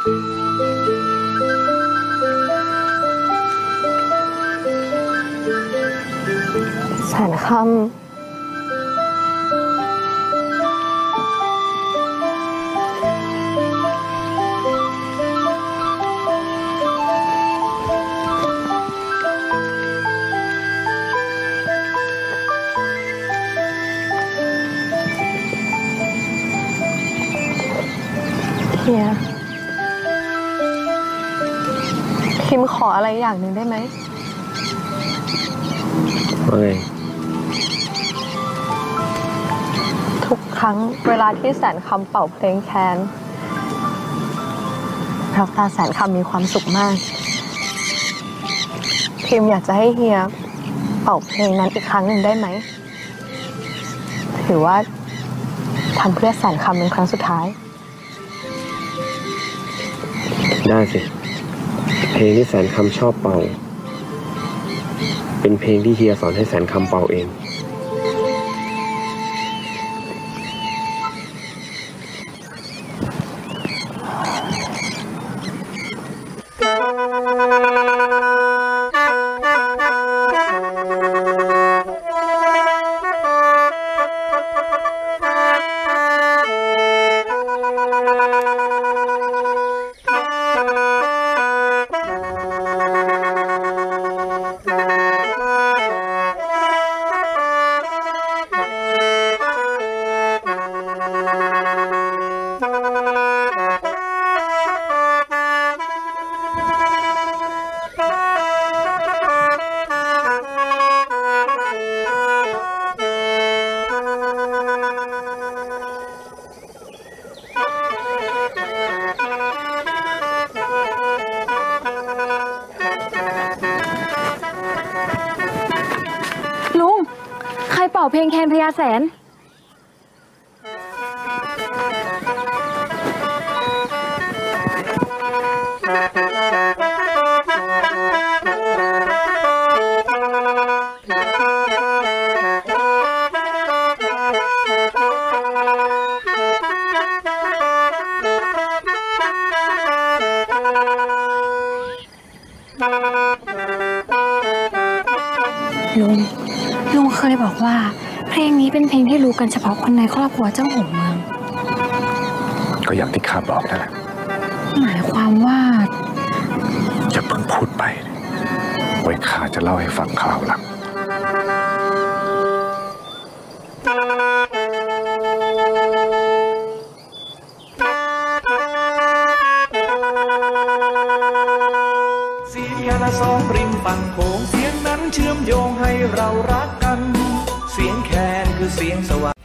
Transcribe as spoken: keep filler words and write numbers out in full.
แสนคำเฮียพิมขออะไรอย่างหนึ่งได้ไหมเฮ้ยทุกครั้งเวลาที่แสนคำเป่าเพลงแคนแววตาแสนคำมีความสุขมากพิมอยากจะให้เฮียเป่าเพลงนั้นอีกครั้งหนึ่งได้ไหมถือว่าทำเพื่อแสนคำเป็นครั้งสุดท้ายได้สิเพลงที่แสนคำชอบเป่าเป็นเพลงที่เฮียสอนให้แสนคำเป่าเองลุงใครเป่าเพลงแคนพญาแสนลุงลุงเคยบอกว่าเพลงนี้เป็นเพลงที่รู้กันเฉพาะคนในครอบครัวเจ้าหงเมืองก็อย่างที่ข้าบอกนั่นแหละหมายความว่าอย่าเพิ่งพูดไปไว้ข้าจะเล่าให้ฟังคราวหลังเสียงละสองริมฝั่งโขงเสียงนั้นเชื่อมโยงให้เรารักกันเสียงแคนคือเสียงสวรรค์